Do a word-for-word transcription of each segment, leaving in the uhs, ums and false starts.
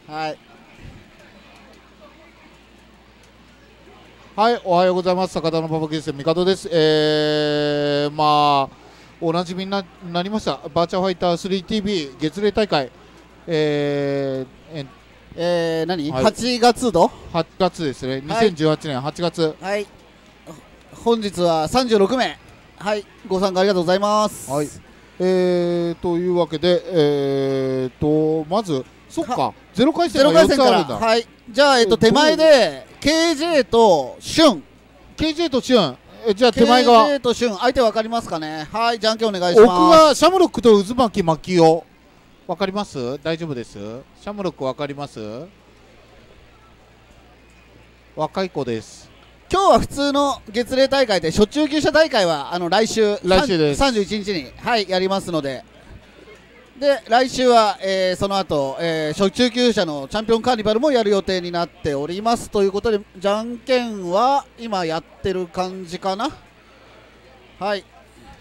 はいはい、おはようございます。坂田のパパゲスト帝です。えー、まあおなじみに な, なりましたバーチャファイター スリーティービー 月例大会、えーええー、何、 はい、 はちがつのはちがつですね、にせんじゅうはちねんはちがつ、 はい、本日はさんじゅうろくめい、はい、ご参加ありがとうございます。 はい、えー、というわけで、えーとまずそっかゼロ回戦がよっつあるんだ。 はい、じゃあ、えっと、手前で ケージェー とシュンケージェー とシュン、えじゃあ手前がケージェー とシュン、相手分かりますかね。はい、じゃんけんお願いします。 奥がシャムロックと渦巻き巻きを分かります？大丈夫です。シャムロック分かります？若い子です。 今日は普通の月例大会で初中級者大会はあの来週来週ですさんじゅういちにちに、はい、やりますので、で来週は、えー、その後、えー、初中級者のチャンピオンカーニバルもやる予定になっておりますということで、じゃんけんは今やってる感じかな。はい、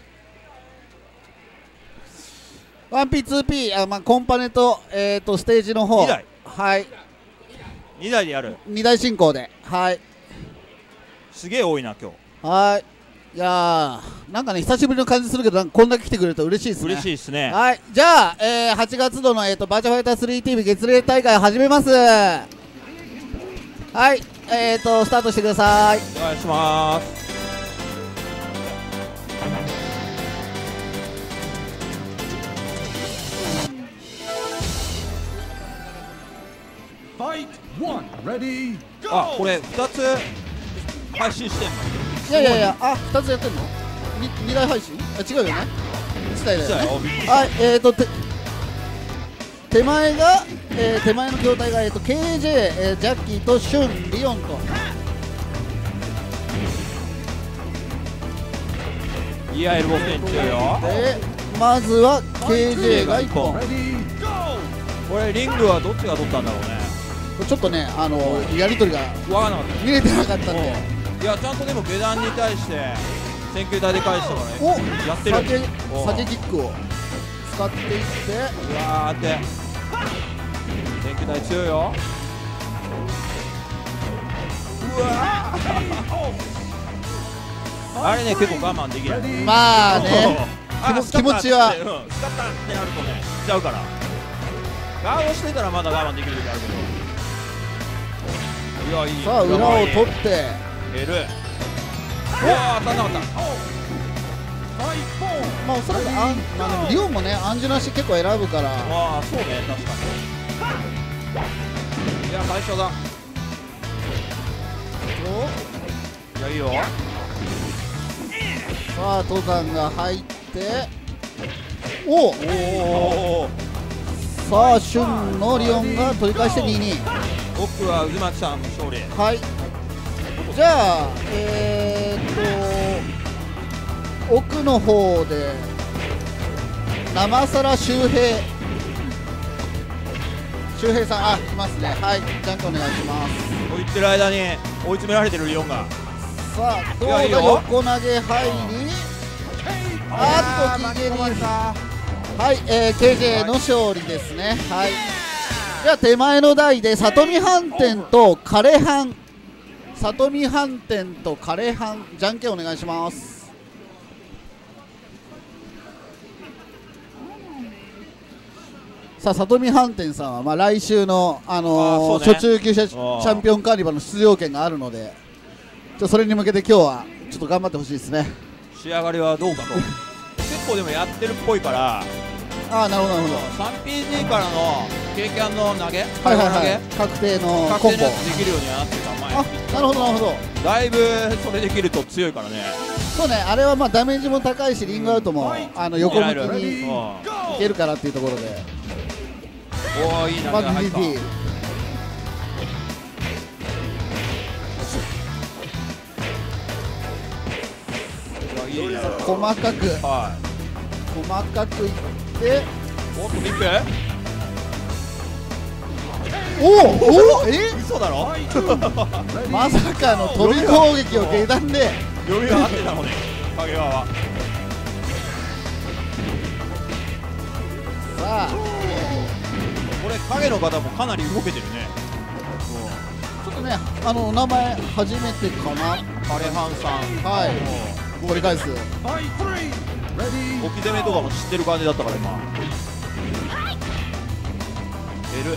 ワンピーツーピー、あ、まあ、コンパネと、えー、とステージの方にだい、 はい、 にだいでやる。 にだい進行で、はい、 すげえ多いな今日。 はい、いやーなんかね久しぶりの感じするけど、なんかこんだけ来てくれると嬉しいですね。 嬉しいですね。 はい、じゃあ、えー、はちがつ度の、えー、とバーチャファイター スリーティービー 月例大会始めます。はい、えーとスタートしてください。 お願いします。あ、これふたつ配信してんの？ いやいやいや、あ、ふたつやってんの？ににだい配信？あ、違うよね、いちだいだよね。はい、えーとて手前が、えー、手前の筐体が、えー、と ケージェー、えー、ジャッキーとシュン、リオンと、 いやエルボステン強いよ。 でまずは ケージェー がいっぽん。 これリングはどっちが取ったんだろうね。 ちょっとね、あのやり取りが分からなかった。 見れてなかったんで、 いやちゃんとでも下段に対して選球台で返したからね。 おやってる。 酒酒キックを使っていって、 うわーって選球台強いよ。うわーあれね結構我慢できない。 まあねあ気持ちは、 うん、スカッターってなるとねしちゃうから、ガードしてたらまだ我慢できる時あるけど、いやいい。 さあ裏を取って L、 うわー当たんなかった。 まあおそらくあん、まあ、でもリオンもねアンジュなし結構選ぶから、 ああそうね確かに。いや最初だ。いやいいよ。 さあ登山が入って、おおおおさあシュンのリオンが取り返してにたいに。 奥は渦巻さんの勝利。 はい、じゃあえー、っと奥の方で生皿周平周平さん、あ、いますね。はい、じゃんけんお願いします。 追いってる間に追い詰められてるリオンが。 さあどうだ、 いやいいよ横投げ入り、あっとキゲリ、はい、えー、ケージェー の勝利ですね。はい、じゃあ手前の台で里見飯店と枯飯、里見飯店と枯飯、じゃんけんお願いします。さあ里見飯店さんは、まあ、来週の、あのーね、 初中級者チャンピオンカーニバルの出場権があるので、ちょそれに向けて今日はちょっと頑張ってほしいですね。 仕上がりはどうかと。結構でもやってるっぽいから。 ああ、なるほどなるほど。 スリーピージー からの経験の投げ、 はいはいはい、確定のコンボ、 確定のやつできるようにはなってた前。 あ、なるほどなるほど。 だいぶそれできると強いからね。 そうね、あれはまあダメージも高いし、リングアウトもあの横向きにいうんけるからっていうところで、 おおいい投げが入った。 ディーディーいいね。 細かくは細かくいって、 い。おっとリップ。 おおおえ嘘だろ。 まさかの飛び攻撃を下段で、 余裕があってたのね影川は。 さあここれ影の方もかなり動けてるね。 ちょっとね、あの名前初めてかな。 枯れハンさん、 はいもう掘り返す。 置き攻めとかも知ってる感じだったから今。L。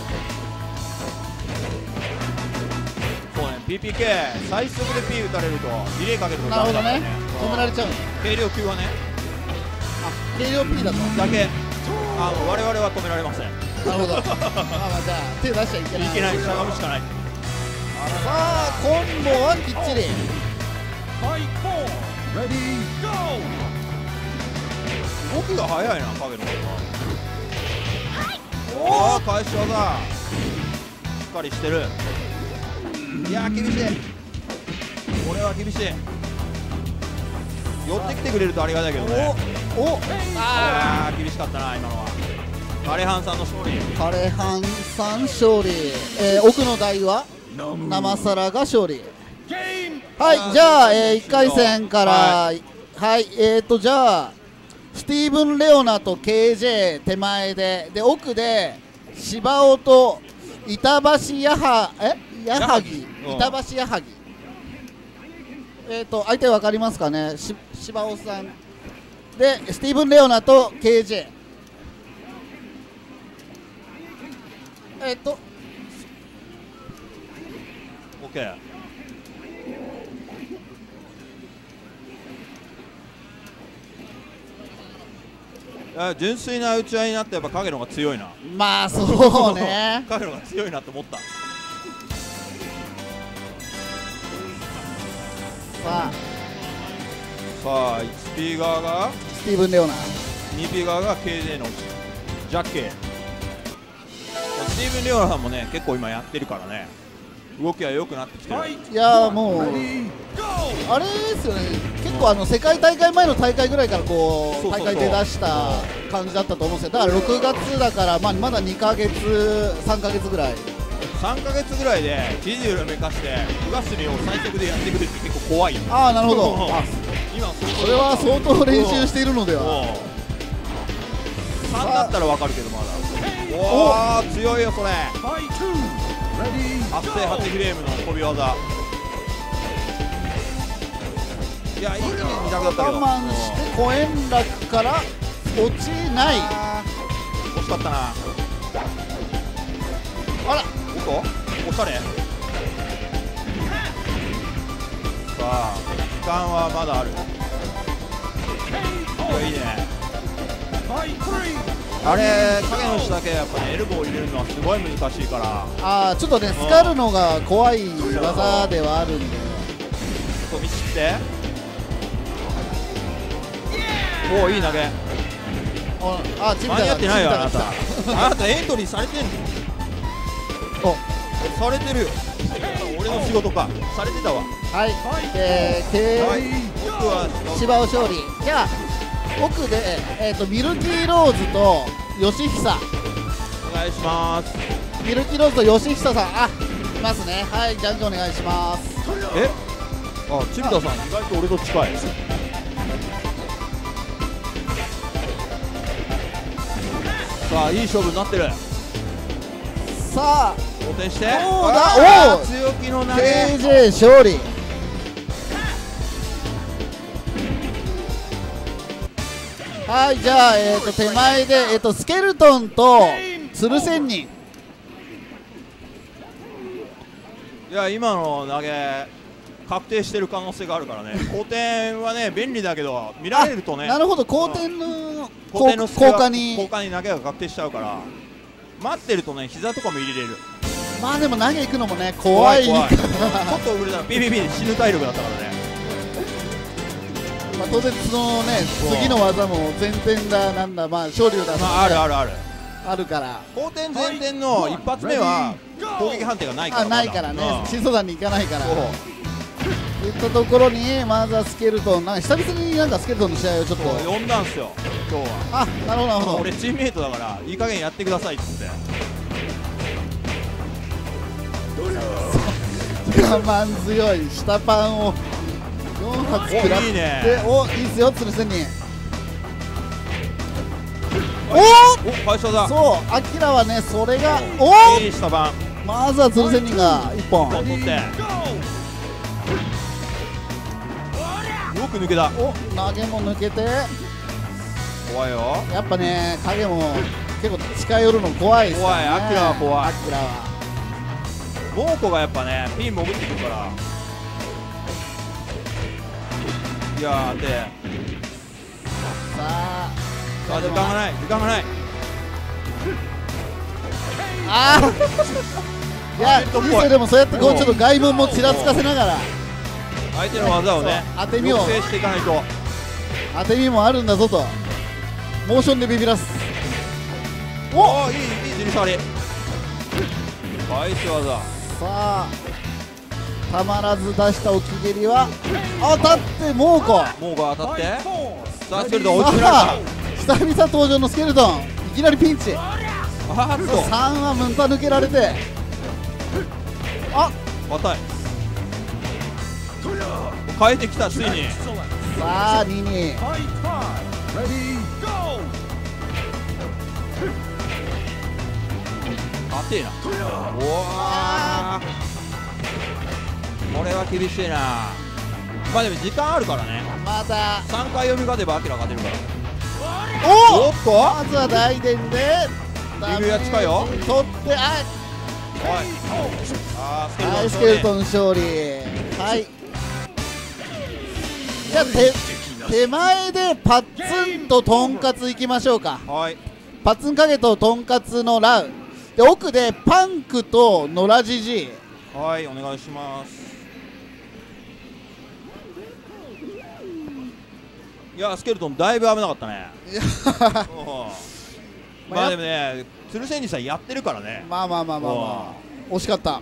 そうね、ピーピーケー 最速で P 打たれるとリレーかけるとなるほどね。止められれちゃう。 軽量級はねあ、軽量 P だと。 だけあの我々は止められません。 なるほど。まあまあじゃあ手出しちゃいけない。 いけない、しゃがむしかない。 さあコンボはきっちり。 動きが速いな影の方が。おお返し技しっかりしてる。いやー厳しい、これは厳しい。寄ってきてくれるとありがたいけどね。 おおああ厳しかったな今のは。枯れハンさんの勝利。 枯れハンさん勝利、えー、奥の台は生皿が勝利。はい、じゃあ、えー、いっかい戦からは、はい、えーとじゃあスティーブン・レオナと ケージェー 手前で、で奥で芝尾と板橋やはえ矢作うん板橋矢作、えーと相手分かりますかね。し芝尾さんでスティーブン・レオナと ケージェー、えっと、 オッケー。あ純粋な打ち合いになってやっぱ影の方が強いな。 まあそうね。 影の方が強いなって思った。 さあ、 さあ いちピー 側がスティーブン・レオナ、 にピー 側が ケージェー のジャッケー。スティーブン・レオナさんもね結構今やってるからね、動きは良くなってきてる。 いやーもうあれですよね、結構あの世界大会前の大会ぐらいからこうそうそうそう大会出だした感じだったと思うんですよ。だからろくがつだから、まあ、まだにかげつさんかげつぐらい。 さんかげつぐらいで肘をめかして上隅を最速でやってくるって結構怖いよ。 ああなるほど。あ今それは相当練習しているのでは。 さんだったらわかるけどまだ。おお強いよそれ。発生はちフレームの飛び技。いやいい意味になくなったけど我慢してコエンラクから落ちない。 あー惜しかったな。 あらおっとおしゃれ。さあ時間はまだある。いやいいね。あれ影の下だけやっぱねエルボーを入れるのはすごい難しいから。 あーちょっとねスカるのが怖い技ではあるんで、 ちょっと見切って。おおいい投げ。 ああチビ間に合ってないよあなチビた。あなたエントリーされてんの。 おされてるよ。俺の仕事か。されてたわ。 はい、えー、けはい僕は芝尾勝利。じゃあ奥で、えー、とミルキーローズと吉久、 お願いします。 ミルキーローズと吉久さん、あいますね。はい、じゃんけんお願いします。 えあチビタさん意外と俺と近い。さあいい勝負になってる。 さあお手してどうだあーおー強気の投げ。 ケージェー 勝利。はいじゃあ、えー、と手前で、えー、とスケルトンと鶴仙人。 いや今の投げ確定してる可能性があるからね。後転はね便利だけど見られるとね。 なるほど、後転の後転の隙が効果に効果に投げが確定しちゃうから待ってるとね膝とかも入れれる。 まあでも投げ行くのもね怖い。 怖いちょっと遅れたらビビビで死ぬ体力だったからね。 まあ当然そのね次の技も前転だなんだ、まあ昇竜だ、 まああるあるある。 あるから。 後転前転の一発目は攻撃判定がないから。 あないからね、 うん心臓弾に行かないからそうといったところにまずはスケルトン、なんか久々になんかスケルトンの試合をちょっと、 呼んだんすよ今日は。 あなるほどなるほど。 俺チームメイトだからいい加減やってくださいっつって。 我慢強い下パンをよん発食らって、 おいいねおいいっすよ鶴仙人。 おお返し技そうアキラはねそれがおいい下番まずは鶴仙人がいっぽん取ってよく抜けたお投げも抜けて怖いよやっぱね影も結構近寄るの怖いですからね。 怖いアキラは怖いアキラはモーコがやっぱねピン潜ってくるからいやーでさあさあ時間がない時間がないあーいやあー人生でもそうやってこうちょっと外文もちらつかせながら相手の技をねそう当て身を抑制していかないと当て身もあるんだぞとモーションでビビらすおおいいいい尻触り返し技さあたまらず出した置き蹴りは当たって猛虎モーコ当たってさあスケルトン追い詰められさあ久々登場のスケルトンいきなりピンチたあーっとさんはムンタ抜けられてあ硬い変えてきたついにさあにに硬えなおわこれは厳しいなまあでも時間あるからねまださんかい読み勝てばアキラ勝てるからおおっとまずは大伝で指が近いよダメージ取ってあはいあースケルトンはいスケルトン勝利はいじゃあ手手前でパッツンととんかついきましょうかはいパッツン影ととんかつのラウで奥でパンクと野良じじいはいお願いしますいやスケルトンだいぶ危なかったねいやうんまあでもね鶴仙人さんやってるからねまあまあまあまあまあ惜しかった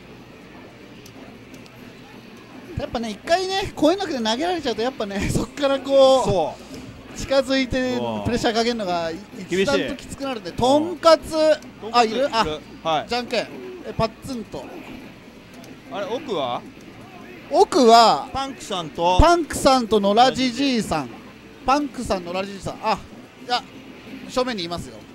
やっぱね一回ね超えなくて投げられちゃうとやっぱねそっからこうそ近づいてそうプレッシャーかけるのが厳しい一段ときつくなるんでとんかつうあいるあはいじゃんけんえパッツンとあれ奥は奥はパンクさんとパンクさんと野良じじいさんパンクさん野良じじいさんあいや正面にいますよ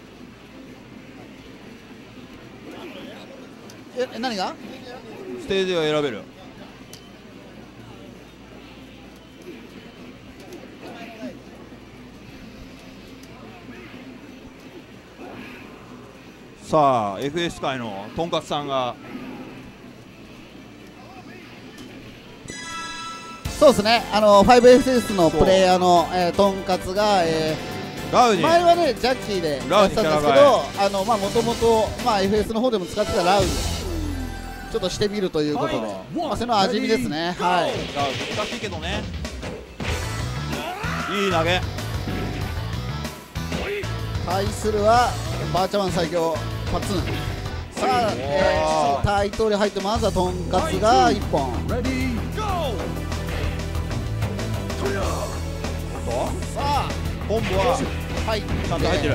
ええ何がステージを選べるさあ エフエス 界のとんかつさんがそうですねあの ファイブエスエス のプレイヤーの、えー、とんかつが、えー、 ラウに前はねジャッキーでやってたんですけどあのまあもともとまあ エフエス の方でも使ってたラウにちょっとしてみるということで、まあ、その味見ですねはいラウ難しいけどねいい投げ対するはバーチャマン最強パッツンさあ、えー、対等に入ってまずはとんかつがいっぽんさあコンボははいちゃんと入ってる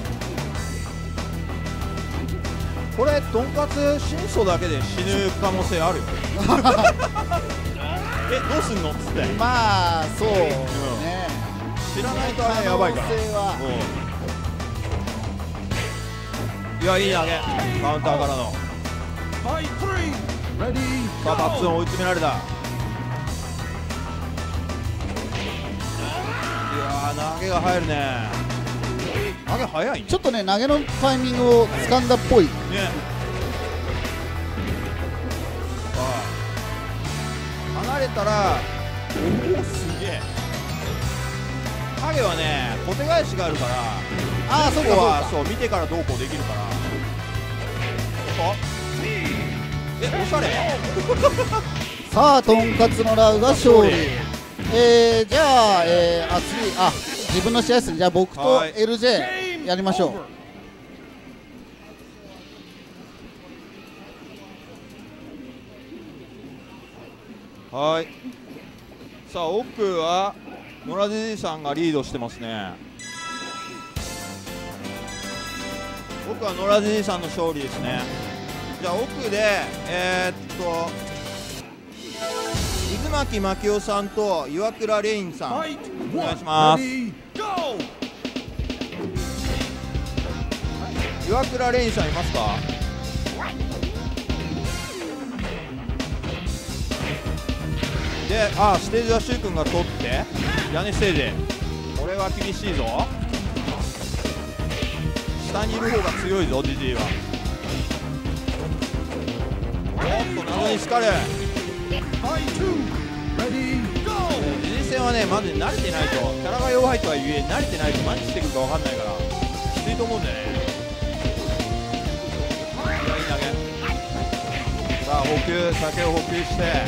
これとんかつ新素だけで死ぬ可能性あるよえどうすんのっつってまあそうね、 知らないとあれやばいから可能性はいやいい投げカウンターからのさあパッツン追い詰められたいやー投げが入るね投げ早いねちょっとね投げのタイミングを掴んだっぽいねさあ離れたらおおすげえ影はね小手返しがあるからああそうかここそうかはそう見てからどうこうできるからおえおしゃれさあとんかつのラウが勝利えー、じゃあ、えー、あ次あ自分の試合ですねじゃあ僕とはいエルジェー やりましょうはいさあ奥は野良じじいさんがリードしてますね奥は野良じじいさんの勝利ですねじゃあ奥でえー、っと水巻真紀夫さんと岩倉レインさんお願いします岩倉レインさんいますか？で、あ、ステージはシュウ君が取って屋根ステージ、これは厳しいぞ。下にいる方が強いぞ、ジジイは。おっと謎にスカル、ジジイ戦はねまず慣れてないと、キャラが弱いとはいえ慣れてないと何してくるか分かんないからきついと思うんだよね。左投げ、さあ補給、酒を補給して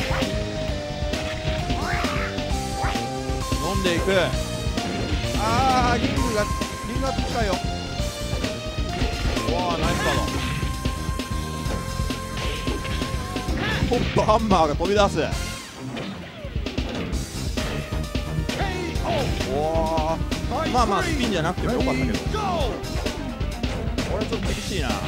飲んでいく。あーリングがリングが近いよ。わあナイスカード。トップハンマーが飛び出す。おーまあまあスピンじゃなくてもよかったけど、これちょっと厳しいな。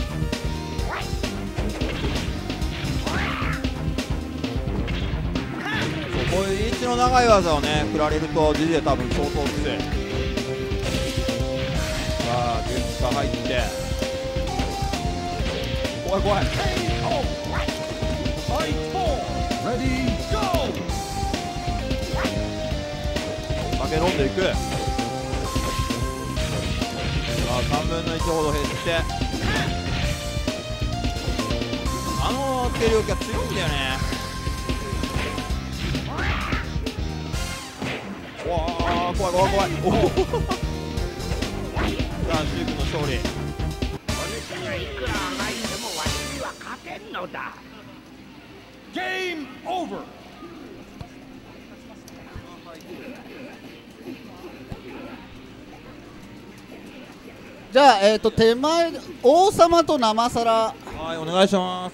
こういうリーチの長い技をね振られるとジジイは多分相当きつい。さあゲッツが入って怖い怖い。酒飲んでいく。さあさんぶんのいちほど減って、あの軽量級は強いんだよね。わあ怖い怖い怖い。おおさあシュウ君の勝利。 お主にはいくらあがいてもわしには勝てんのだ。ゲームオーバー。 じゃあ、えー、と手前王様と生皿、 はいお願いします。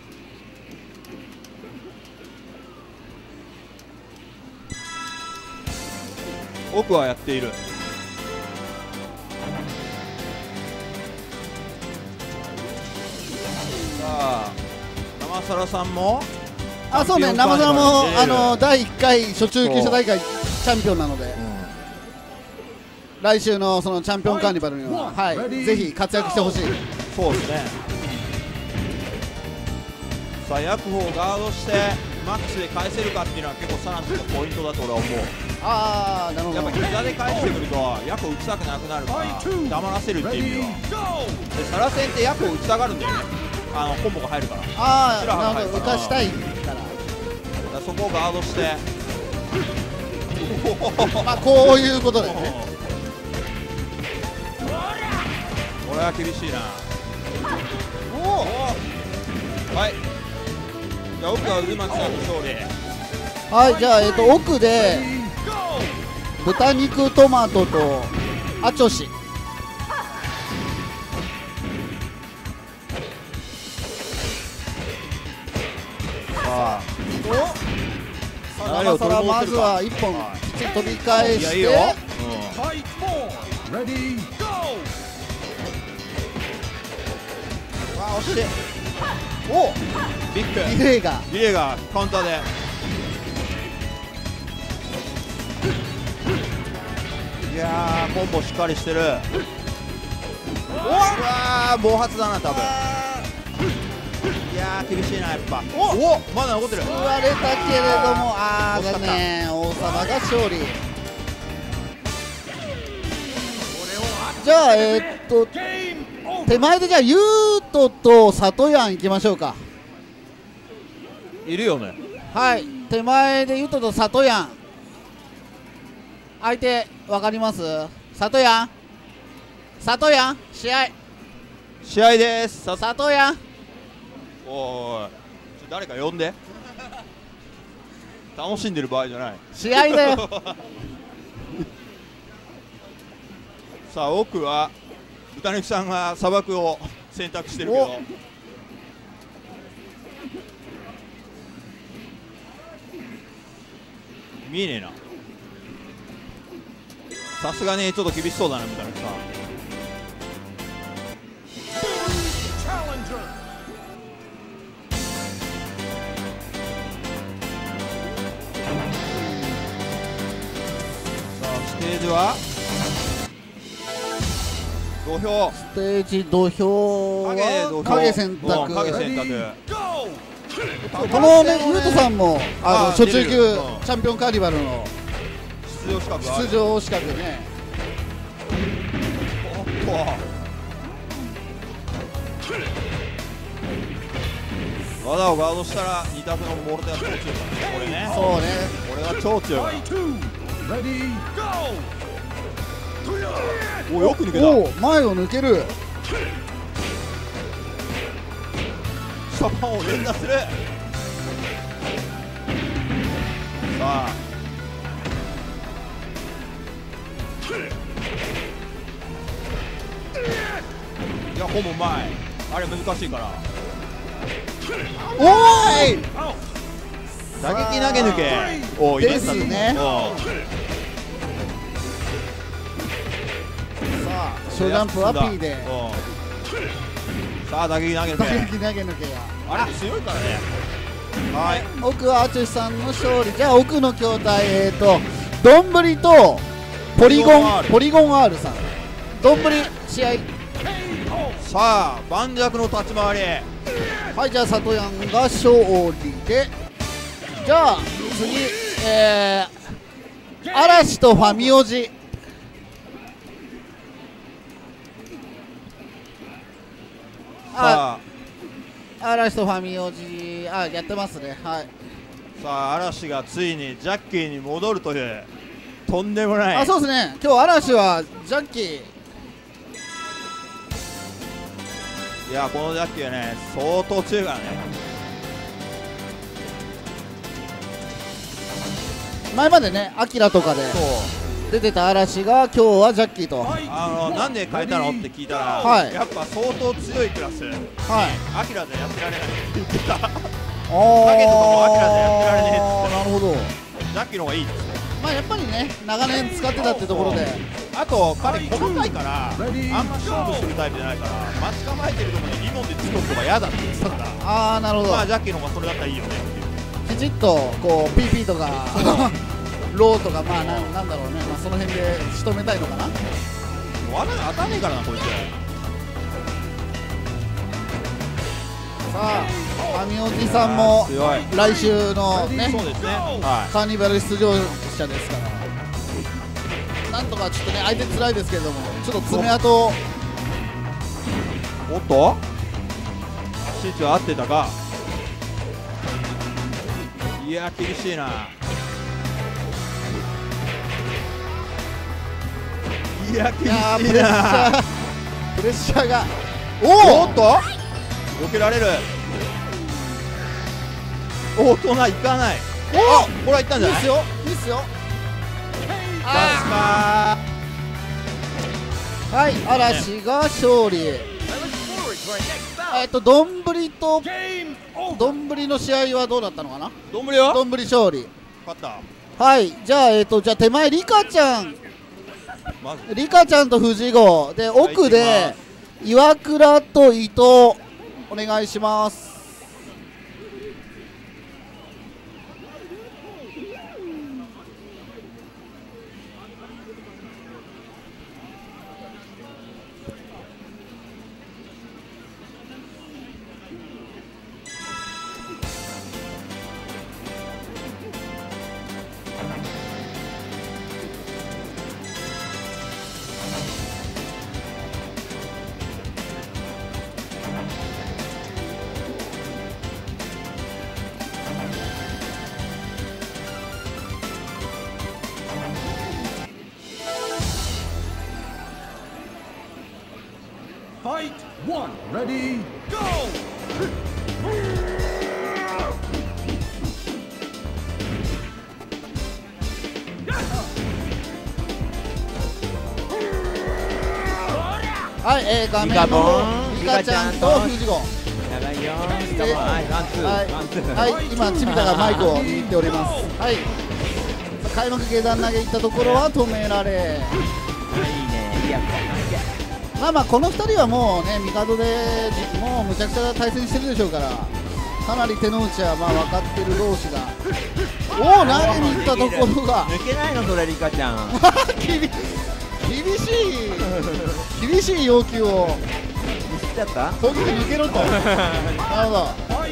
奥はやっている。さあ生皿さんもあそうね、生皿もあのだいいっかい初中級者大会チャンピオンなので、来週のそのチャンピオンカーニバルには、はい、ぜひ活躍してほしい。 そうですね。さあヤクホをガードしてマックスで返せるかっていうのは結構サランのポイントだと俺は思う。 ああなるほど。 やっぱ膝で返してくるとヤクを打ちたくなくなるから黙らせるっていう意味では。でサラ戦ってヤクを打ちたがるんだよね、あのコンボが入るから。 ああ白羽がなるほど、 入るから浮かしたいから。 だからそこをガードしてまあこういうことだよね。 これは厳しいな。 おおはいじゃあ奥は渦巻さんの勝利。 おはい、じゃあ、えー、と奥で豚肉トマトとアチョシ。 さあ生皿まずはいっぽんきっちり飛び返して、 いやいいよ、わあ押しておビッグリレーがリレーがカウンターでいやーコンボしっかりしてる。うわー暴発だな多分。いやー厳しいなやっぱ。おおまだ残ってる。 言われたけれども、ああ残念、王様が勝利。じゃあえー、っと手前でじゃあユートと里やんいきましょうか。 いるよね。 はい手前でユートと里やん、相手わかります？里やん里やん試合試合ですさ里やん。 おーいちょ誰か呼んで楽しんでる場合じゃない。 試合だよさあ奥は豚肉さんが砂漠を選択してるけど見えねえな。さすがにちょっと厳しそうだな豚肉さん。さあステージはど土俵ステージ土俵影土俵は影選択。 うん影選択このね、ゆうとさんもあのあ初中級出れるうんチャンピオンカーニバルの出場資格がある出場資格ね。 おっと技をガードしたら二択のモルテが超強いからねこれねそうね。 これは超強いからおよく抜けたおお、前を抜ける。 シャパンを連打するさあいやほぼ前あれ難しいからおーい。 打撃投げ抜けおーですねうんさあ、小ジャンプは P で。 うんさあ打撃投げ抜打け撃投げ抜けや。 あれ強いからねはい奥は淳さんの勝利。じゃあ奥の筐体、えーとどんぶりとポリゴンポリゴン R さん。どんぶり試合。 さあ盤石の立ち回りはい、じゃあ里やんが勝利で、じゃあ次、えー、嵐とファミオジ。あ、 さあ嵐とファミオジ、あ、やってますね。はい。 さあ嵐がついにジャッキーに戻るというとんでもないあ、そうですね。今日嵐はジャッキー。 いやこのジャッキーはね相当強いからね前までね、アキラとかでそう出てた嵐が今日はジャッキーと。はい。 あのなんで変えたのって聞いたら、 はいやっぱ相当強いクラスアキラでやってられないって言ってたあー、 影とかもアキラでやってられねえっつってなるほど。 ジャッキーの方がいいっつってまあやっぱりね、長年使ってたってところで。 あと彼細かいからあんま勝負するタイプじゃないから待ち構えてるところにリボンで突っ込むとか嫌だって言ってたからああ、なるほど。 まあジャッキーの方がそれだったらいいよねっていうきちっとこう ピーピー とかローとか、まあななんだろうね、まあ、その辺で仕留めたいのかな。 もう当た当たんねえからなこいつさあ、アミオジさんも強い来週のねそうですねはカーニバル出場者ですから、なんとかちょっとね相手辛いですけれども、ちょっと爪痕を。 いおっと足位置は合ってたかいや厳しいないや厳いやープしいレッシャなープレッシャーがおおっと避けられる大人いかないおこれはいったんじゃないいいっすよいいっすよ。 あはい、嵐が勝利。えっとどんぶりとどんぶりの試合はどうだったのかな。 どんぶりはどんぶり勝利。 勝ったはい、じゃあえっとじゃあ手前リカちゃん、 まずリカちゃんと藤郷で、奥はでい岩倉と伊藤お願いします。 Fight one. Ready, go! はい、えー、画面リカボのンリカちゃんと藤郷。 やばいよー、しかも、はい、ワンツー、 はいワンツー。 はい、今、チビタがマイクを握っております。はい、開幕下段投げいったところは止められ、 いいね、いいやつまあまあ、このふたりはもうね、帝でじもうむちゃくちゃ対戦してるでしょうから、かなり手の内はまあ分かってる同士が、おお、投げに行ったところが、 抜けないの、それ、リカちゃん。 厳厳しい厳しい要求をミスっちゃった大きく抜けろとなるほど。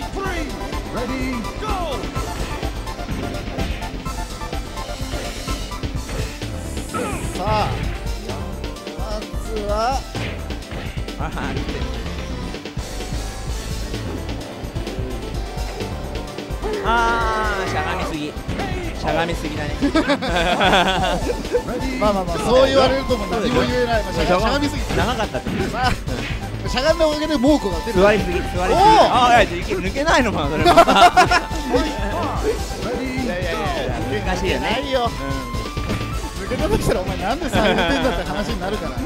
さあまずはあああーしゃがみすぎしゃがみすぎだねまあまあまあそう言われるとも何も言えない、まあ、しゃがしゃがみすぎて長かったってさあしゃがんだおかげで猛虎が出る。 座りすぎ座りすぎおーああいや抜けないのかなそれもいやいやいや難しいよねないよ、抜けたとしたらお前なんでさんてんだって話になるから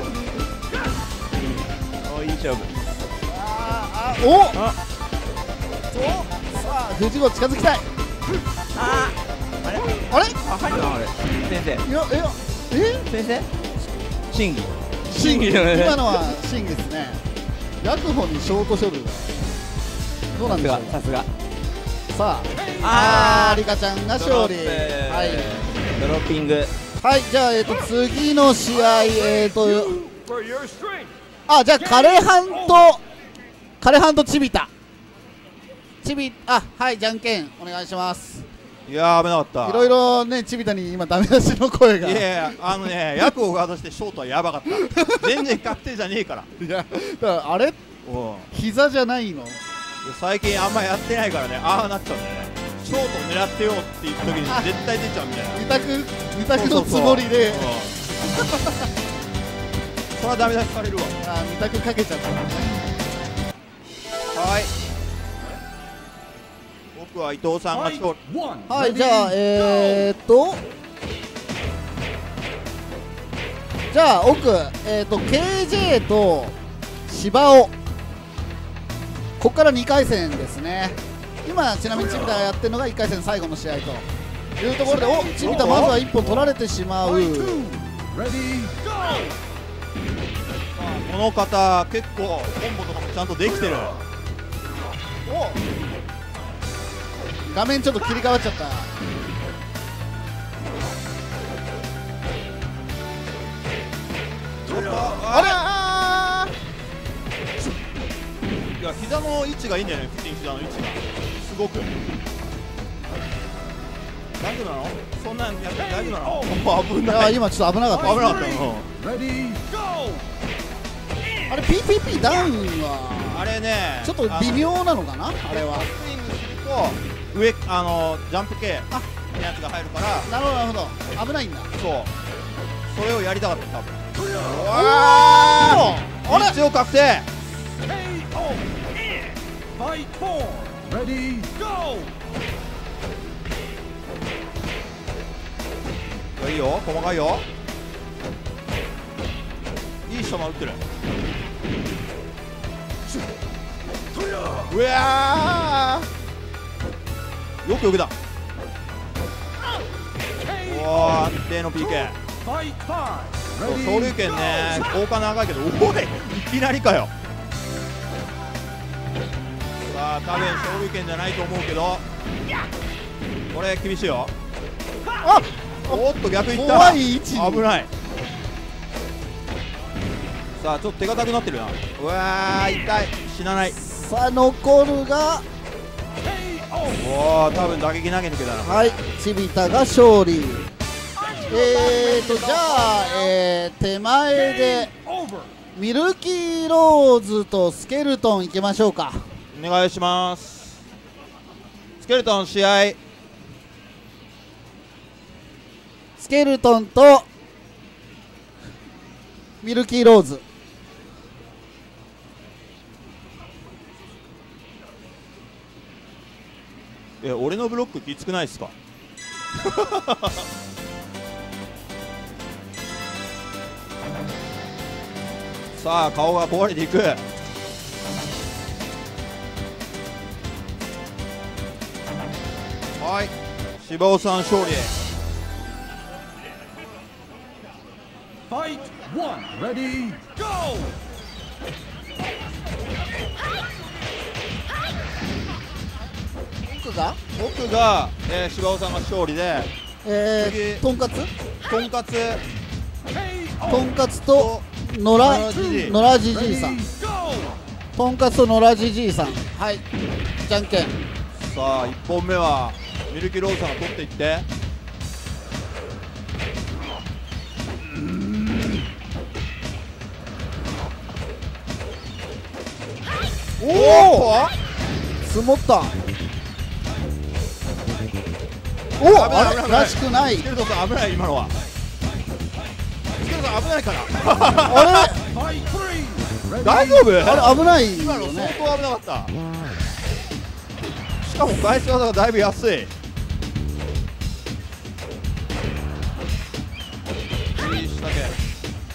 おいい勝負あーあおあおさあ藤子近づきたい。 ああれあれあ入るなあれ先生いやいやえ先生審議審議審議だね今のは審議ですね。ヤクホにショートショルダーどうなんでしょうか。 さすがさあああーリカちゃんが勝利。はいドロッピングはい、じゃあ、えー、と次の試合、えー、と For your strength. あじゃあ枯葉と枯葉とチビタチビあはいじゃんけんお願いします。 いやー危なかった。 いろいろねチビタに今ダメ出しの声がいやいやあのねヤクオがとしてショートはやばかった全然確定じゃねえからいやだからあれおう膝じゃないの。 最近あんまやってないからねああなっちゃうんだよね。ショート狙ってよって言った時に絶対出ちゃうみたいな。 二択二択のつもりでそうそうそうそれはダメ出しされるわ。 あ二択かけちゃったはい僕は伊藤さんが勝利。 One. はいじゃあえー、っとじゃあ奥えー、っと ケージェー と芝尾ここからにかい戦ですね。今ちなみにチビタがやってるのがいっかい戦最後の試合というところでおチビタまずはいっぽん取られてしまう。 Ready, go. この方結構コンボとかもちゃんとできてる。 お画面ちょっと切り替わっちゃった。あれいや膝の位置がいいんだよね。普通に膝の位置がすごく大丈夫なの。そんなんやって大丈夫なの。危いやない今ちょっと危なかった危なかった。うん Ready, go. あれ ピーピーピー ダウンはあれねちょっと微妙なのかなあれは。 スイングすると上あのジャンプ系のやつが入るからなるほどなるほど危ないんだ。 そうそれをやりたかった多分。 ああれ一応確定。 K O. Fight four. Ready, go. いいよ細かいよ。いい球打ってる。うわーよくよくだ。おお安定の ピーケー。 Fight five. 昇竜拳ね効果長いけどおいいきなりかよ。さあ多分昇竜拳じゃないと思うけどこれ厳しいよ。 あおっと逆いった。 怖い位置に危ない。さあちょっと手堅くなってるな。うわー痛い死なない。 さあ残るがおお多分打撃投げ抜けだな。 はいチビタが勝利。えーとじゃあ、えー、手前で Over. ミルキーローズとスケルトンいきましょうか。 お願いします。スケルトン試合スケルトンとミルキーローズ。 え俺のブロックきつくないですか。さあ顔が壊れていく。はい芝尾さん勝利。 Fight one. Ready, go. 僕が、 僕が、えー、芝尾さんが勝利でえー、 次とんかつとんかつ K とんかつとのらのらじじいのらじじいさん、とんかつとのらじじいさん、はい、じゃんけん。 さあいっぽんめはミルキーローズさんが取っていって、おお積もった。お危ない危ないあれ危ないらしくないスケルトンさん危ない今のは。スケルトン危ないからあ大丈夫？ れあれ危ない今のよね。 相当危なかった。しかも返し技がだいぶ安い。いい仕掛け。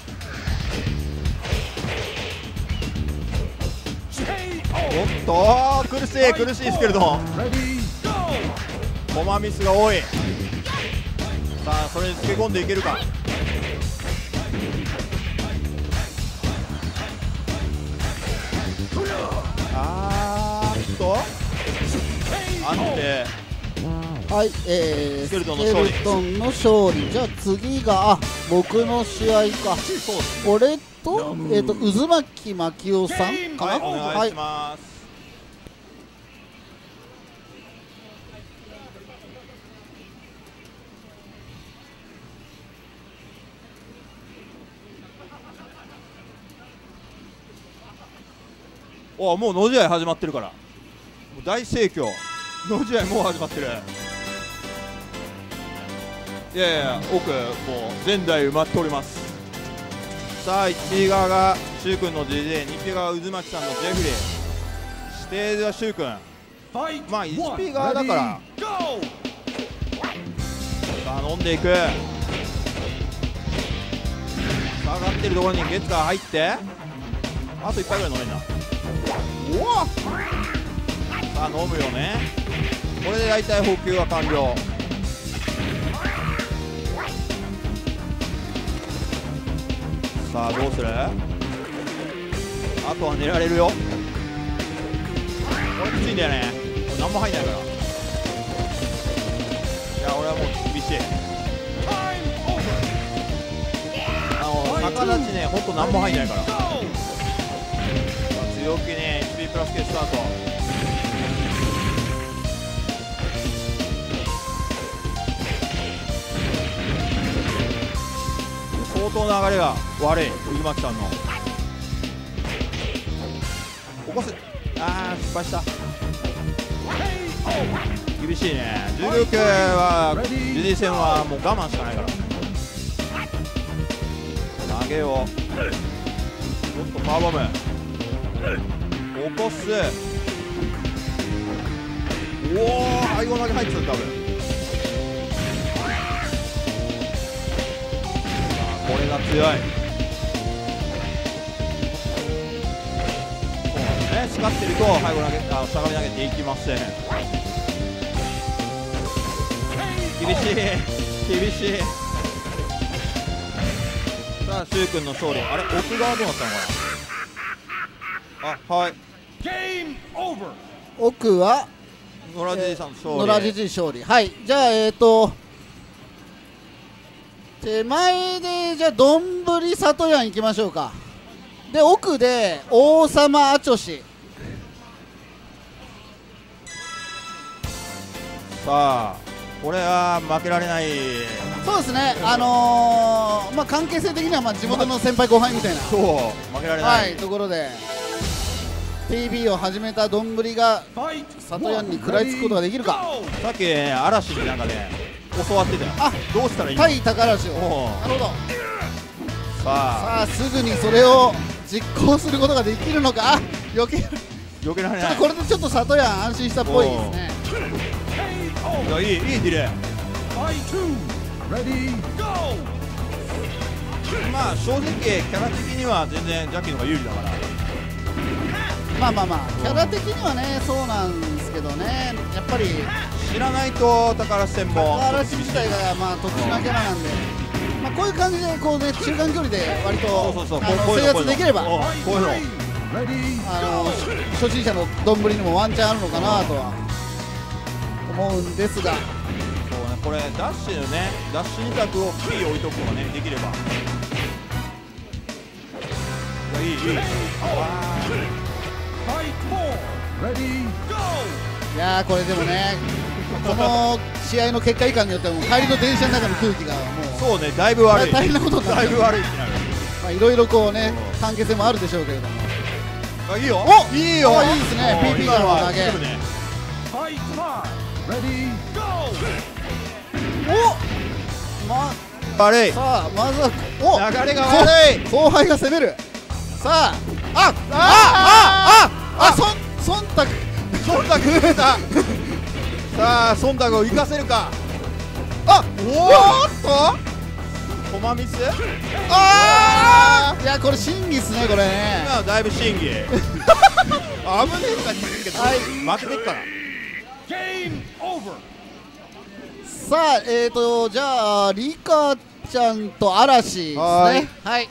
おっと苦しい苦しいですけれどもコマミスが多い。さあそれにつけ込んでいけるか。あーっと安定。 はい、えー、 スケルトンのス勝利ケルトンの勝利。じゃあ次があ僕の試合か。 そうです。 俺とえっ、と渦巻牧雄さんかな。 はいお願いします。おもう野試合始まってるから、もう大盛況。野試合もう始まってる。いやいや奥もう前代埋まっております。さあいちピー側がシュウ君の ジェイジェイ、にピー側が渦巻さんのジェフリー、指定ではシュウ君、まあ いちピー側だからさあ飲んでいく。下がってるところにゲッツが入って、あといっぱいぐらい飲めんな。おおさあ飲むよね。これで大体補給は完了。さあどうする。あとは寝られるよ。これきついんだよね。これ何も入んないから。いや俺はもう厳しい。あの逆立ちねほんと何も入んないから。強気に エイチピー プラス系スタート。相当流れが悪い渦巻さんの。起こす。あー失敗した。厳しいね。重量級はジュディ戦はもう我慢しかないから。投げをちょっとパワーボム起こす。おお背後投げ入ってる多分。これが強い。そうなんですね。叱ってると背後投げあしゃがみ投げていきません。厳しい厳しい。さあシュウ君の勝利。あれ奥側どうなったのかな。あはい奥は野良じじいさんの勝利。 野良じじい勝利。はい、じゃあえっ、ー、と手前でじゃあどんぶり里やん行きましょうか。で奥で王様アチョシ。 さあこれは負けられない。 そうですね、あのー、まあ関係性的にはまあ地元の先輩後輩みたいな、 そう負けられない、 はい、ところで ティービー を始めたどんぶりが里やんに食らいつくことができるか。 さっきね嵐になんかね教わってたよ。 あどうしたらいいの。 対高嵐を。 おうなるほど。 さあさあすぐにそれを実行することができるのか。あ余計避けられない。 これでちょっと里やん安心したっぽいですね。 いやいいいいディレイ。まあ正直キャラ的には全然ジャッキーの方が有利だから。 まあまあまあキャラ的にはねそうなんですけどね、やっぱり知らないと宝戦も高嵐自体がまあ特殊なキャラなんで、まあこういう感じでこうね中間距離で割とそうそうそうあのこういうの制圧できればこういうのあの初心者のどんぶりにもワンチャンあるのかなとは思うんですが。 そうね、これダッシュのねダッシュに択を P 置いとくのがねできればいいいい。 いやーこれでもねこの試合の結果以下によってはもう帰りの電車の中の空気がもうそうね、だいぶ悪い。 大変なことになる。 だいぶ悪いってなる。 まあいろいろこうね関係性もあるでしょうけれども。 あ、いいよ。 おいいよ。 あいいですね。 ピーピー からの投げ。おま悪い。 さあまずはお流れが悪い。 後輩が攻める。さああああああそ忖度忖度出た。さあ忖度を生かせるか。 あおーっとコマミス。 ああいやこれ審議っすねこれね。 今はだいぶ審議。危ねえかにするけど、 はい負けてっから。 さあえーとじゃあリカちゃんと嵐ですね。 はーいはい。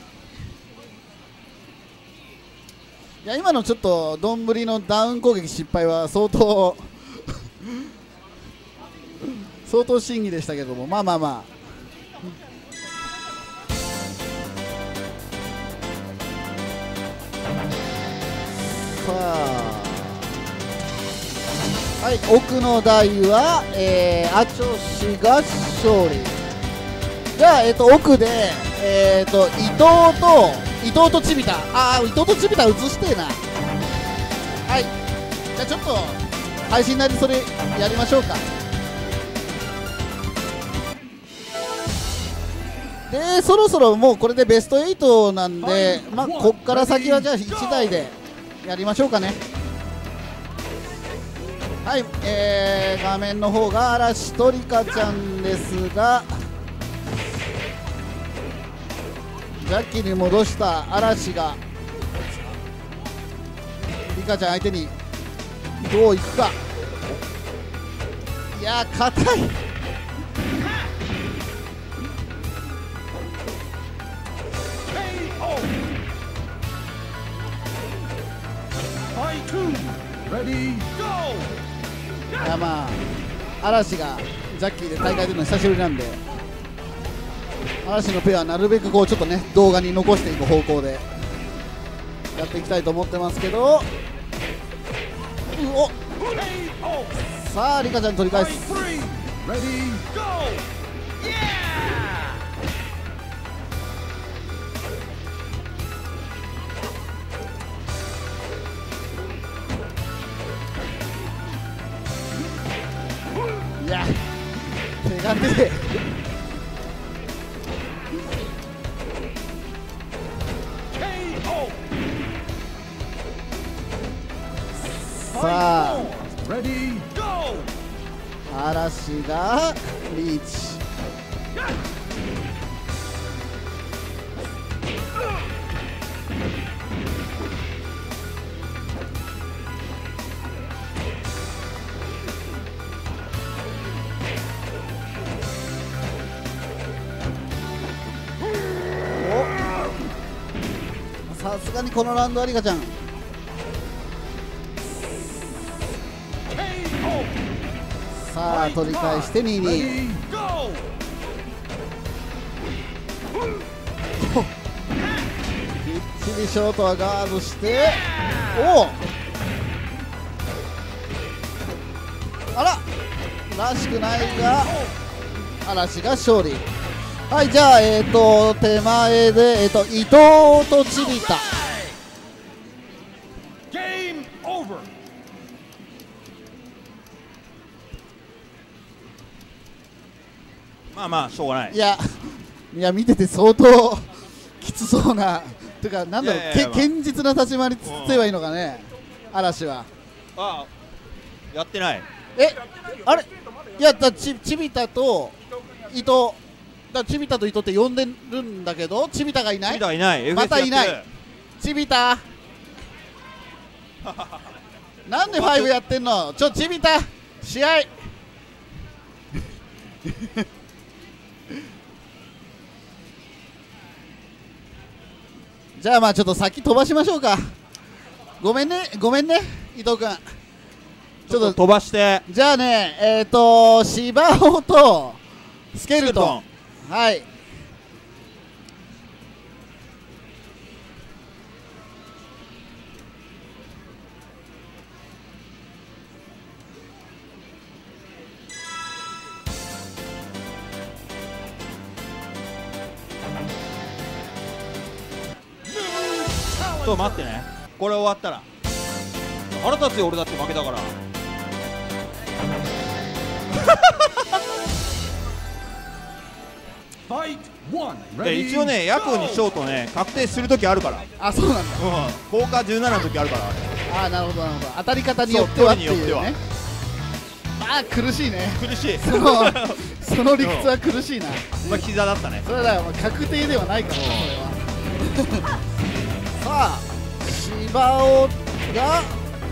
いや今のちょっと丼のダウン攻撃失敗は相当相当審議でしたけども、まあまあまあさあはい奥の台は、えー、アチョシが勝利。じゃあ、えー、と奥で、えー、と伊藤と伊藤とチビタ、ああ伊藤とチビタ映してえな。はいじゃあちょっと配信なりそれやりましょうか。でそろそろもうこれでベストエイトなんで、まあこっから先はじゃあいちだいでやりましょうかね。はい、えー、画面の方が嵐とリカちゃんですが、ジャッキーに戻した嵐がリカちゃん相手にどういくか。いやー硬い。いやまあ嵐がジャッキーで大会出るの久しぶりなんで、嵐のペアはなるべくこうちょっとね動画に残していく方向でやっていきたいと思ってますけど、うおさあリカちゃん取り返す。いや手が出てさあ嵐がリーチ。さすがにこのラウンドはリカちゃんさあ取り返してにたいに。きっちりショートはガードしておおあららしくないが嵐が勝利。はい、じゃあ、えーと、手前で、えーと、伊藤とチビタ。 まあまあしょうがない。 いや、いや、見てて相当きつそうな、というか、なんだろう、 いやいやいやまあけ堅実な立ち回りつって言えばいいのかね、嵐は。 ああやってない。 え、あれいや、だちチビタと伊藤。だチビタと伊藤って呼んでるんだけど、チビタがいない。 チビタがいない。 またいなエフエス やっい。チビタ。なんでファイブやってんの。ちょチビタ。試合。じゃあまあちょっと先飛ばしましょうか。ごめんねごめんね伊藤君。 ちょっと飛ばして。 じゃあねえっ、ー、と芝生とスケルトン。はい。 と待ってね、これ終わったら腹立つよ、俺だって負けたからで一応ね、ヤクオにショートね確定するときあるから、 あ、そうなんだ。 うん、効果じゅうななのときあるから、 あー、なるほどなるほど。当たり方によってはってそう距離によっていうね。あー、苦しいね。 苦しいそのその理屈は苦しいな。 まあ膝だったね。 それだよ、確定ではないからそれは。さあ、芝尾がさ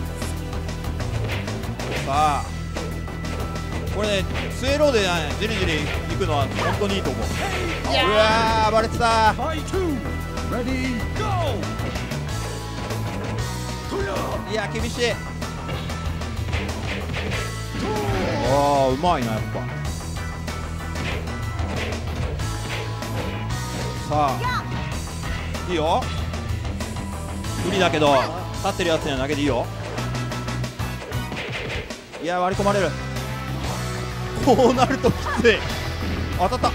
あこれね、末ローでねじりじり行くのは本当にいいと思う。うわー暴れてた。いや厳しい。ああうまいなやっぱ。さあいいよ、不利だけど立ってるやつには投げていいよ。いや割り込まれる。こうなるときつい。当たった。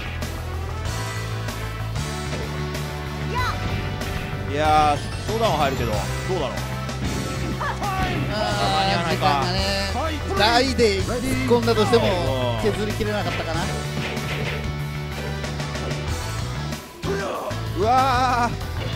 いやーショーダウン入るけどどうだろう。間に合わないか。 時間がね、台で突っ込んだとしても削りきれなかったかな。 うわ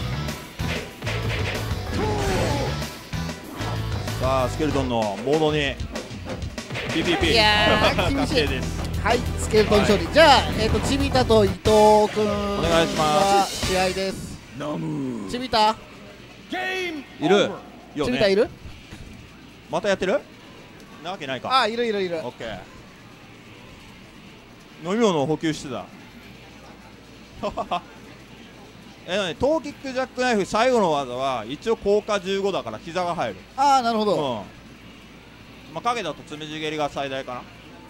ーさあスケルトンのボードに ピーピーピーいやー厳しい確定です。 はい、スケルトン勝利。じゃあ、えっとチビタと伊藤君お願いしま試合です。チビタいるよね。 チビタいる？ またやってるなわけないか。 あ、いるいるいる。 オッケー。飲み物を補給してたえのね、トーキックジャックナイフ最後の技は一応効果じゅうごだから膝が入る。 ああなるほど。 うん、まあ影だとつむじ蹴りが最大かな。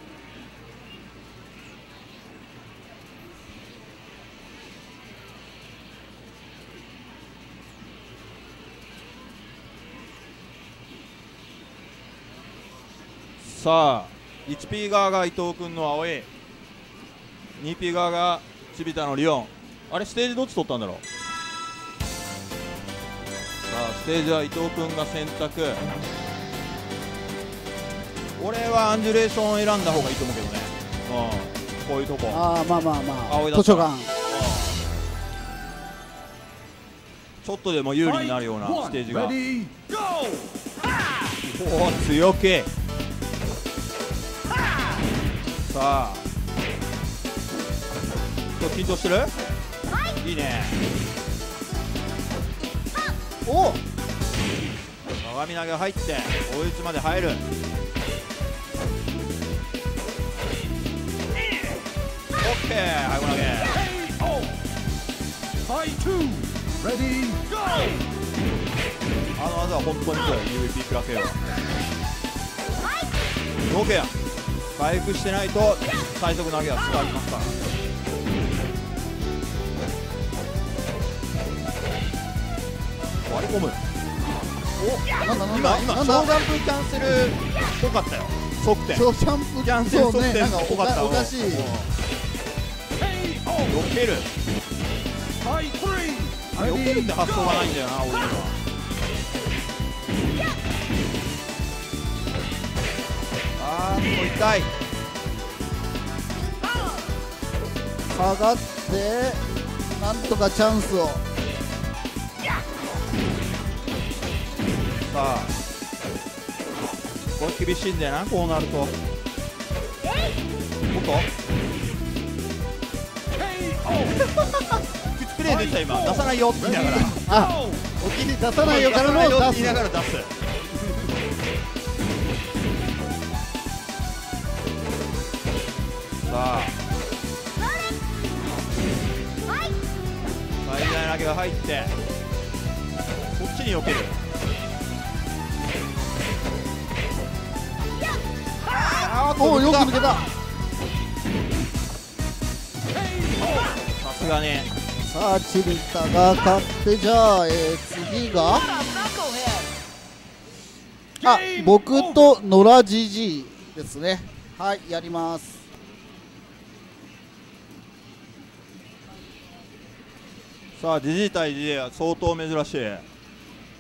さあ いちピー 側が伊藤君の青い、 にピー 側がチビタのリオン。あれステージどっち取ったんだろう。さあステージは伊藤君が選択。俺はアンジュレーションを選んだ方がいいと思うけどね。うん、こういうとこ。 ああまあまあまあ青いだ図書館。 ちょっとでも有利になるようなステージが。おお強気。さあ今日緊張してる？いいね。 お鏡投げ入って追い打ちまで入る。オッケー、背後投げ。あの技は本当にそうよ。 ユーブイピー クラケよ。ノーケア回復してないと最速投げは使いますから。割り込む。おなんだなんだ今今なんだ小ジャンプキャンセルっぽかったよ。側転そうジャンプキャンセルそう側転ねなんかおっぽかった。 かおかしい。 うん避ける避けるって発想がないんだよな俺には。あーっと痛い。 下がってなんとかチャンスを。 さあこれ厳しいんだよなこうなると。おっと口プレーできた今。出さないよって言いながらあお気に出さないよからのって出す。 言いながら出す。さあ最大投げが入ってこっちに避ける。あーっとおおよく抜抜けた。 けた。 さすがにさあチビタが勝ってじゃあ、えー、次があ僕と野良じじいですね。はいやります。 さあジジイ対ジジイは相当珍しい。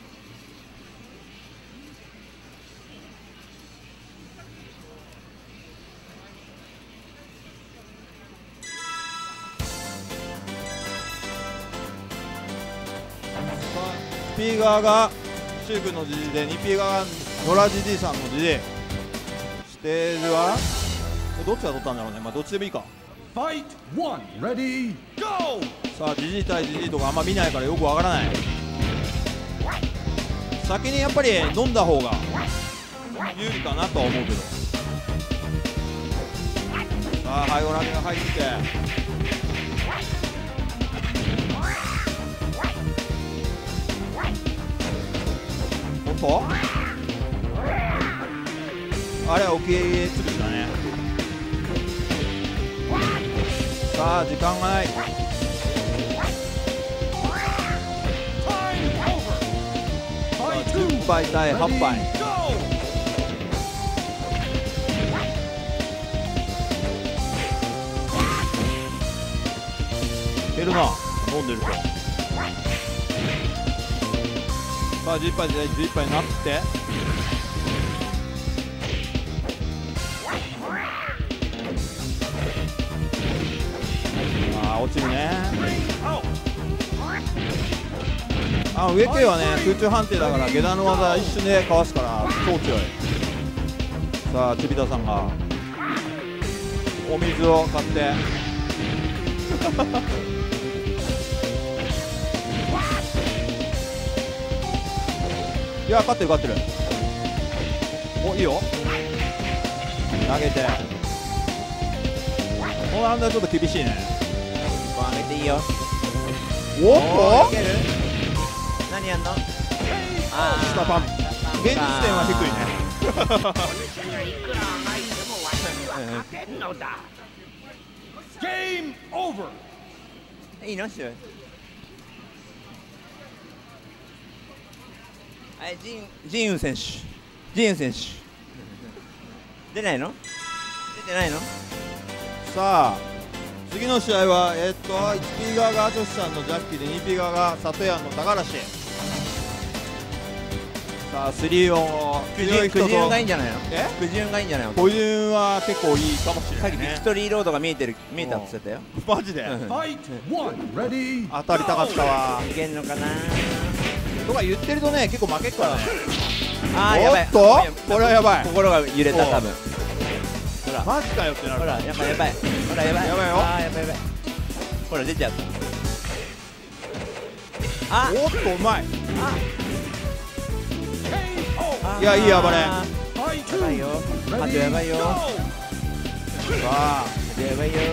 ピー側がシュウ君のじじで にピー 側が野良じじいさんのじじい。ステージはどっちが取ったんだろうね。まあどっちでもいいか。 Fight one. Ready, go! さあじじい対じじいとかあんま見ないからよくわからない。先にやっぱり飲んだ方が有利かなとは思うけど。さあハイオラミが入っておっとあれは沖へつるしだね。さあ時間がない。じゅっぱい対はっぱい。減るな、飲んでると。さあじゅっぱい対じゅっぱいになって、ああ落ちるね。あ上系はね空中判定だから下段の技一瞬でかわすから超強い。さあチビタさんがお水を買っていや勝ってる勝ってる。おいいよ投げて。このラウンドはちょっと厳しいね。 上げていいよ。 おっといける。何やんの。あ下パン。現時点は低いね。 お主がいくらあがいても私は勝てんのだ。Game over. いいのしゅう。はいジンジンウン選手。ジンウン選手。出ないの？出てないの？ さあ次の試合はえー、っと いちピー 側がアジョシさんのジャッキーで にピー 側が里山の高梨。さあスリーオンを強い人とくじ運がいいんじゃないの？ えくじ運がいいんじゃないの？ 個人は結構いいかもしれさっきビないねクトリーロードが見えてる見えたって言ってたよ。 マジでうん Fight one. Ready, 当たりたかったわいけんのかな。 とか言ってるとね結構負けっからね。 あーやばい。 おっとこれはやばい。 心が揺れた多分。ほらマジかよってなる。 ほらやばいやばい。ほらやばい。 やばいよあーやばいやばい。ほら出ちゃった。あおっとうまい。 K O. いやいい暴れ。 Fight やばいよ。 two. あとやばいよ。 Ready, さあやばいよ。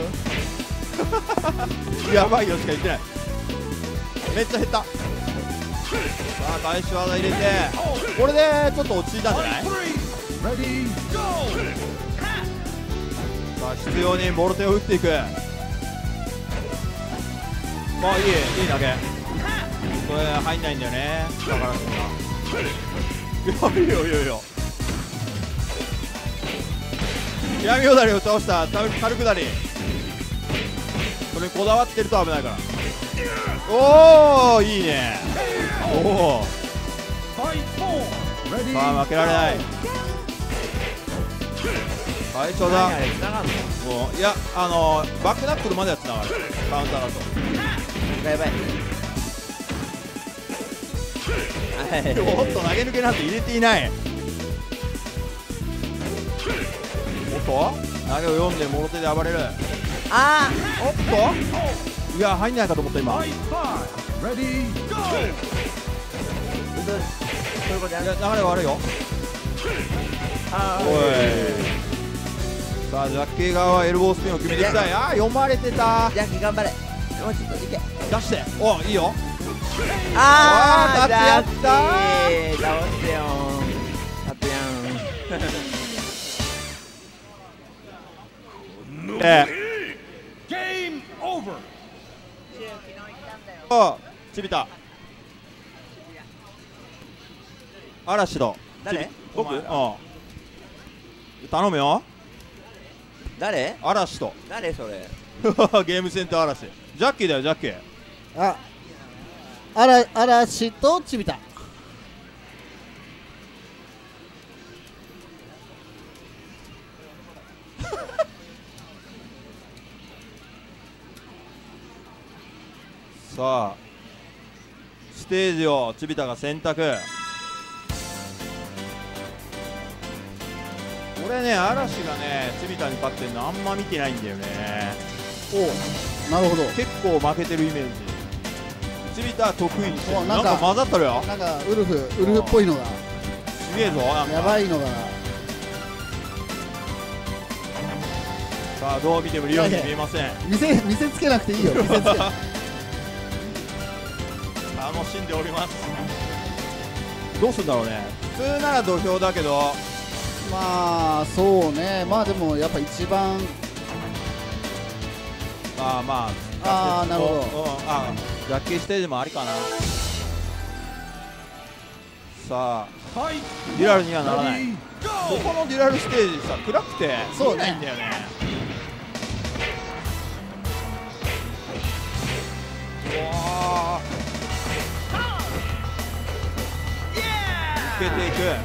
やばいよしか言ってない。めっちゃ減った。さあ返し技入れてこれでちょっと落ち着いたんじゃない。 go! Ready, go! さあ必要にボルテを打っていく。まあいいいい投げ。これ入んないんだよねだからそんないやいやいやいや闇よだりを倒した軽くだり。それにこだわってると危ないから。おおいいね。おお Fight four. Ready, さあ負けられない。最初だ。 何あれ繋がんの？ もういやあのー、バックナックルまではつながるカウンターだと。 やばい。 おっと投げ抜けなんて入れていない。おっと投げを読んでもろ手で暴れる。 あおっといや入んないかと思った今。 fight five. Ready, go! あそういうことやる。 いや流れ悪いよ。 あおいさあジャッキー側はエルボースピンを決めていきたい。あー読まれてた。 ジャッキー頑張れ。もうちょっといけ。 出しておいいよ。 あーあーやったジャッキー倒してよー。あとやん。 え Game over. おちびた嵐と誰？ ちび僕？ お前うん頼むよ。 誰？ 嵐と誰それ？ ゲームセンター嵐ジャッキーだよジャッキー。 ああら嵐とちびた。 さあステージをチビタが選択。俺ね、嵐がねチビタに勝ってるのあんま見てないんだよね。 おなるほど。 結構負けてるイメージ。チビタは得意にしてる。 おなんかなんか混ざったるよ。 なんかウルフウルフっぽいのがすげえぞ。なんかやばいのが。 さあどう見てもリオに見えません。 見せ見せつけなくていいよ。見せつけ楽しんでおります。どうするんだろうね。普通なら土俵だけど、 まあそうね。まあでもやっぱ一番まあまあああなるほど。 うん、あジャッキーステージもありかな。さあデュラルにはならない。ここのデュラルステージさ暗くて見えないんだよね。うわーつけていく。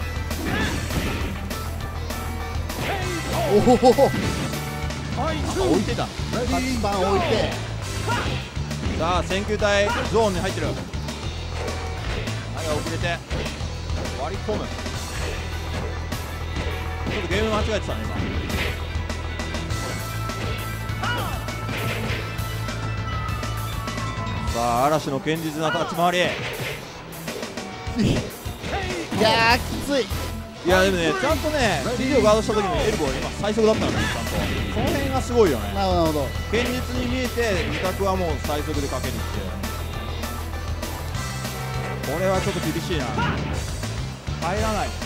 おお置いてた。 はちばん置いて。 さあ選球隊ゾーンに入ってる。はい遅れて割り込む。ちょっとゲーム間違えてたね今。さあ嵐の堅実な立ち回り。 いやーきつい。 いやでもねちゃんとね指をガードした時のエルボー今最速だったんだね。ちゃんとその辺がすごいよね。 なるほどなるほど。 堅実に見えて二択はもう最速でかけるって。これはちょっと厳しいな。入らない。さ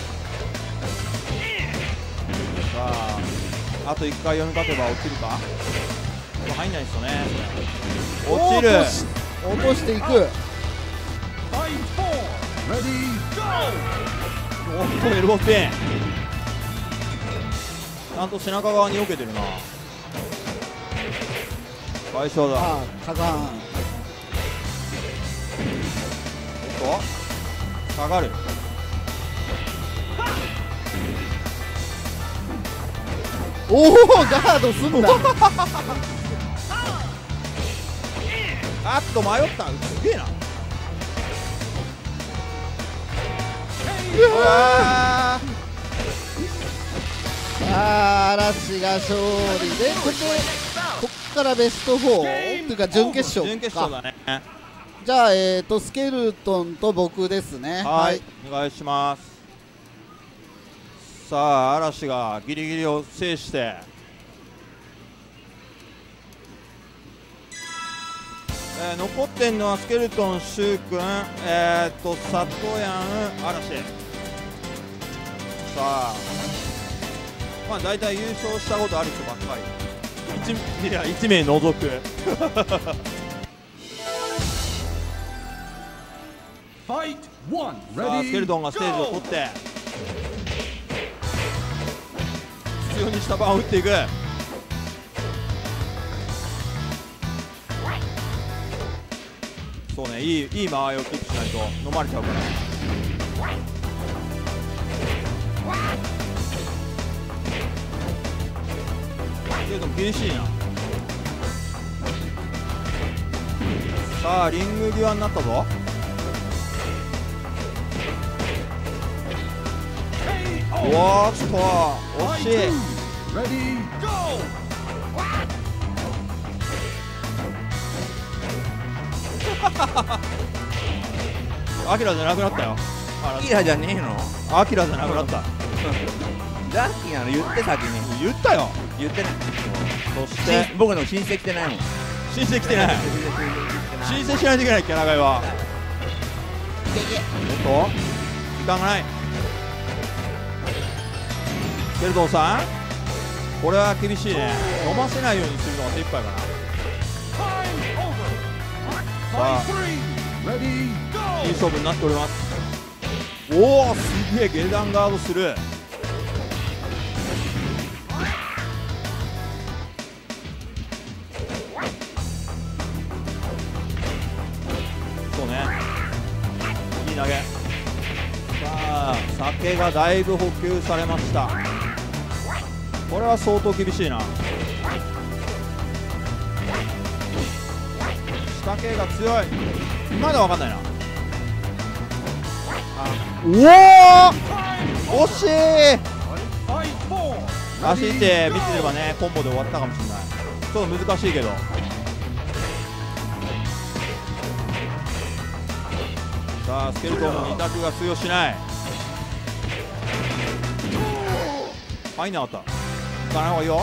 ああといっかい読み勝てば落ちるか。入んないですよね。落ちる。 落とし落としていく。 おっとエルボースピン。ちゃんと背中側に避けてるな。解消だ。 ああカガン。 おっと下がる。 おおガードすんだ。 あっと迷った。すげえな。うわさあ嵐が勝利でこここっからベストフォーっていうか準決勝か。 準決勝だね。 じゃあえっ、ー、とスケルトンと僕ですね。 はい、お願いします。さあ嵐がギリギリを制して、えー、残ってんのはスケルトン、シュウ君、えー、っとサトヤン、嵐。さあまあ大体優勝したことある人ばっかり。 1, いやいち名除くさあスケルトンがステージを取って必要にした番を打っていく。そうね、いいいい間合いをキープしないと飲まれちゃうから。けど厳しいな。さあリング際になったぞ。おーっと惜しい。アキラじゃなくなったよ。 アキラじゃねえの。 アキラじゃなくなった。 ラッキーなの言って先に。 言ったよ。 言ってない。 そして僕の親戚来てないもん。 申請来てない。申請しないといけないっけ、長井は。おっと時間がない。スケルトンさんこれは厳しいね。飲ませないようにするのが精一杯かな。さあいい勝負になっております。おおすげえ下段ガードする。そうねいい投げ。さあ酒がだいぶ補給されました。これは相当厳しいな。下系が強い。まだ分かんないな。 おお惜しい。足って見てればねコンボで終わったかもしれない。ちょっと難しいけど。さあスケルトンのに択が通用しない。入んなかった。いかない方がいいよ。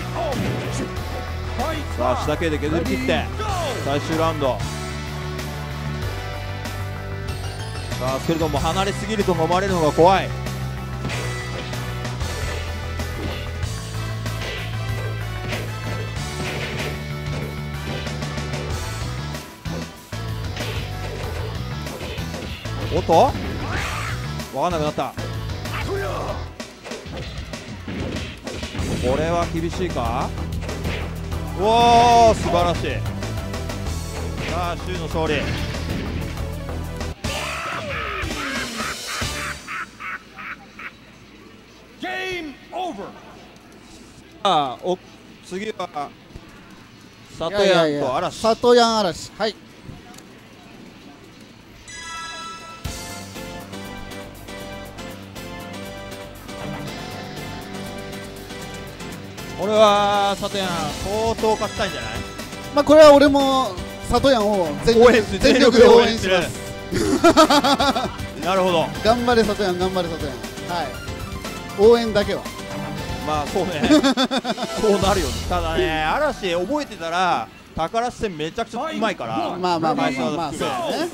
さあ下系で削り切って最終ラウンド。さあスケルトンも離れすぎると飲まれるのが怖い。おっと分かんなくなった。これは厳しいか。おお素晴らしい。さあシュウの勝利。あお次は里山と嵐。 里山嵐、はい。 俺は里山相当勝ちたいんじゃない。 まあこれは俺も里山を全応援力する全力で応援します。 なるほど。 頑張れ里山、頑張れ里山。はい。応援だけは。 まあそうねそうなるよね。ただね嵐覚えてたら宝戦めちゃくちゃうまいから。 まあまあまあまあまあまあそうだね。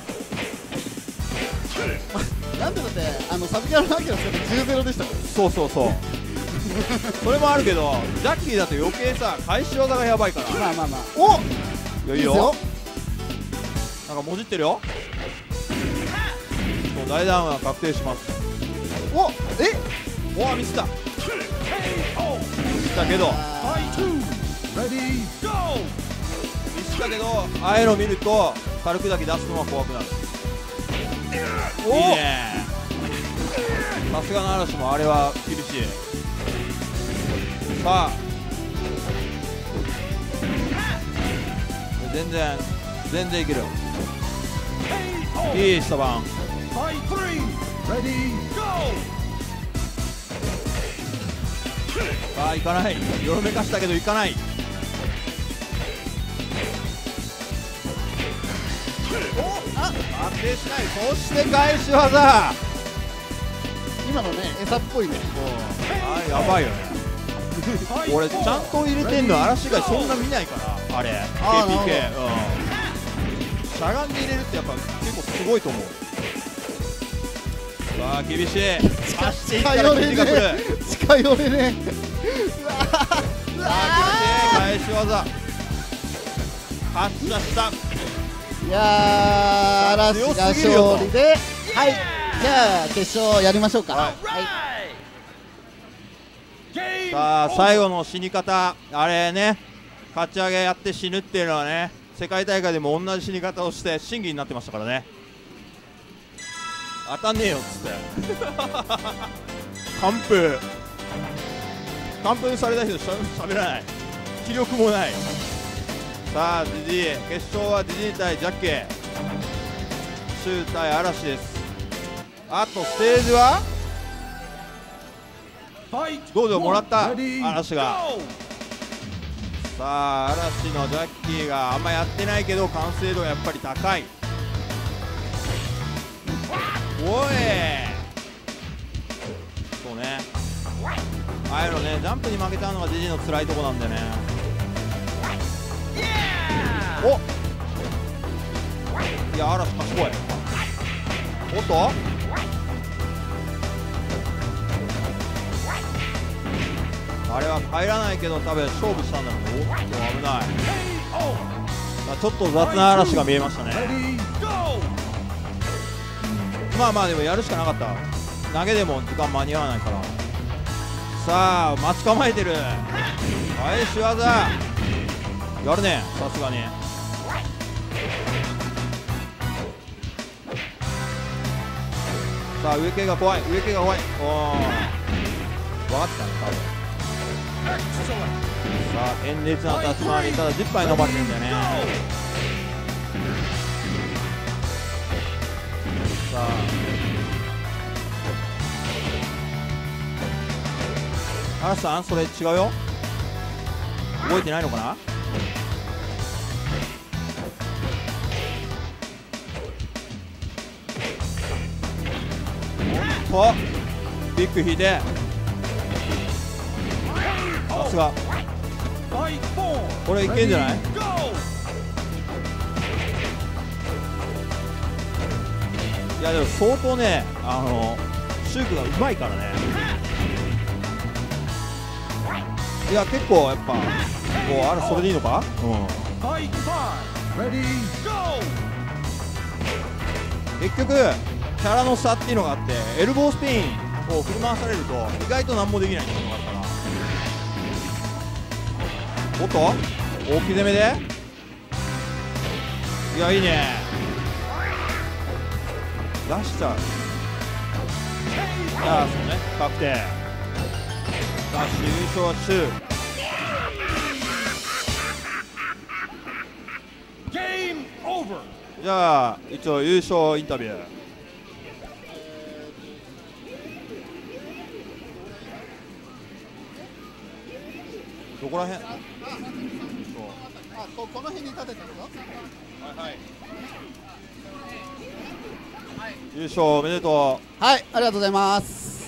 なんでだってあのサブキャラのアキラじゅうゼロでしたもん。 そうそうそうそれもあるけどジャッキーだと余計さ返し技がやばいから。 まあまあまあ。おいいよいいよ。なんかもじってるよ。そう大ダウンは確定します。 おえおわミスったミスったけどミスったけどああいうの見ると軽くだけ出すのは怖くなる。いいね。さすがの嵐もあれは厳しい。さあ全然全然いける。いい下番。さあいかない。よろめかしたけどいかない。おあ安定しない。そして返し技。 今のね餌っぽいね。 あやばいよね俺ちゃんと入れてんの嵐がそんな見ないからあれ ケーピーケー。 うんしゃがんで入れるってやっぱ結構すごいと思う。さあ厳しい。走っていったら返しが来る。 近寄れねさあ厳しい返し技発射した。 いやー嵐が勝利で、はいじゃあ決勝やりましょうか。はい、 さあ最後の死に方あれね勝ち上げやって死ぬっていうのはね世界大会でも同じ死に方をして審議になってましたからね。当たんねえよっつって完封完封された人しゃべらない。気力もない。さあジジイ決勝はジジイ対ジャッケーシュウ対嵐です。あとステージはどうぞもらった嵐が。さあ嵐のジャッキーがあんまやってないけど完成度がやっぱり高い。おいそうねああいうのねジャンプに負けたのがジジイの辛いとこなんでね。おいや嵐賢い。おっとあれは入らないけど多分勝負したんだろう。おっと危ない。ちょっと雑な嵐が見えましたね。まあまあでもやるしかなかった。投げでも時間間に合わないから。さあ待ち構えてる。返し技やるねさすがに。さあ上系が怖い上系が怖い。おお分かったね多分。さあ堅烈な立ち回り。ただじゅっぱい飲まれてるんだよね。さあ嵐さんそれ違うよ。覚えてないのかな。おっとビッグ引いて、さすがこれいけんじゃない。いやでも相当ね、あのシュークがうまいからね。いや結構やっぱこう、あれそれでいいのか。うん、結局キャラの差っていうのがあって、エルボースピンを振り回されると意外と何もできないっていうのがあるから。おっと大き攻めで、いやいいね、出しちゃう。いやそうね、確定。ダッシュ優勝はシュー。じゃあ一応優勝インタビュー。どこら辺？ あ、ここの辺に立てたの？ はいはい。優勝おめでとう。はい、ありがとうございます。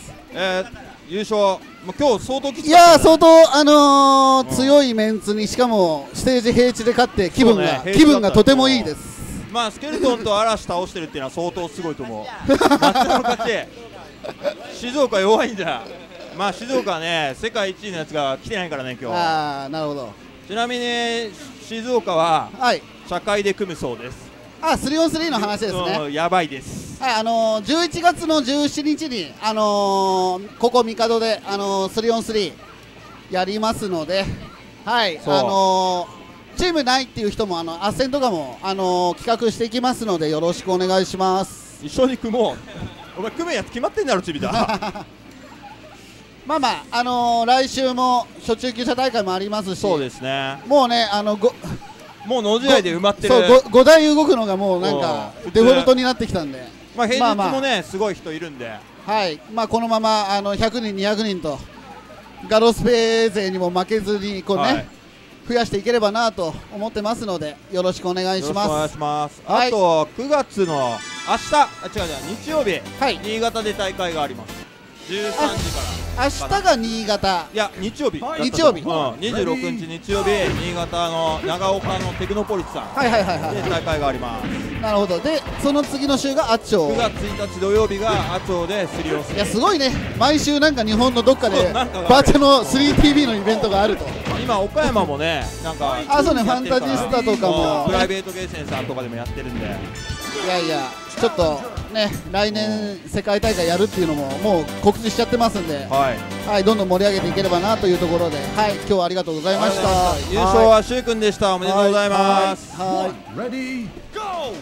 えー、優勝、まあ、今日相当きつかった、ね、 いやー相当、あのーうん、 強いメンツにしかもステージ平地で勝って気分が、 ね、 気分がとてもいいです。 まあスケルトンと嵐倒してるっていうのは相当すごいと思う。松田の勝ち。静岡弱いんだ。まあ静岡はね世界一位のやつが来てないからね今日。 ああなるほど。 ちなみに静岡ははい社会で組むそうです。 あ、スリーオンスリーの話ですね。 うん、やばいです。 はい、あのー、じゅういちがつのじゅうしちにちに、あのー、ここ帝で、あのー、スリーオンスリーやりますので、はい、あのー、チームないっていう人も、あの、斡旋とかも、あのー、企画していきますので、よろしくお願いします。 一緒に組もう。お前、組むやつ決まってんだろ、チビだ。 まあまあ、あのー、来週も初中級者大会もありますし、 そうですね。 もうね、あの、ごもう野試合で埋まってる。 そう、ご台動くのがもうなんかデフォルトになってきたんで、 まあ平日もね、 まあまあすごい人いるんで、 はい、まあこのままあのひゃくにんにひゃくにんとガロスペ勢にも負けずにこうね、はい、増やしていければなと思ってますのでよろしくお願いします。 よろしくお願いします。 はい、 あとくがつの明日、あ違う違う日曜日、 はい、 新潟で大会があります。じゅうさんじから。 明日が新潟。 いや日曜日。 日曜日。 うん、にじゅうろくにち日曜日、新潟の長岡のテクノポリスさん。 はいはいはいはい。 で大会があります。 なるほど。でその次の週が阿長。 くがつついたち土曜日が阿長でスリーオンスリー。 いやすごいね。毎週なんか日本のどっかでバーチャの スリーティービー のイベントがあると。 今岡山もねなんか。 あそうね、ファンタジスタとかも。 プライベートゲーセンさんとかでもやってるんで。 いやいや、ちょっとね、来年世界大会やるっていうのももう告知しちゃってますんで、はい、はい、どんどん盛り上げていければなというところで、はい、今日はありがとうございました。 優勝はしゅうくんでした。おめでとうございます。 はい。 レディーゴ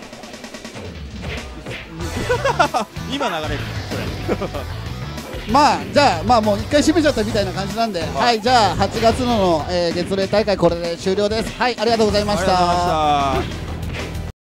ー。今流れるこれ。 まあじゃあまあもう一回締めちゃったみたいな感じなんで、はい、はい、じゃあはちがつのの、えー、月例大会これで終了です。はい、ありがとうございました。